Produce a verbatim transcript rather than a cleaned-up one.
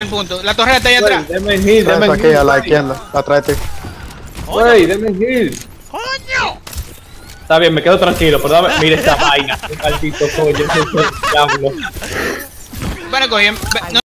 el punto. La torre está ahí Wey, atrás. deme heal, deme Esa aquí heal. a la wey. izquierda, atrás de ti. Wey, deme heal. ¡Coño! Está bien, me quedo tranquilo, pero dame. Mira esta vaina. Un maldito coño, ese diablo. Bueno, coño. No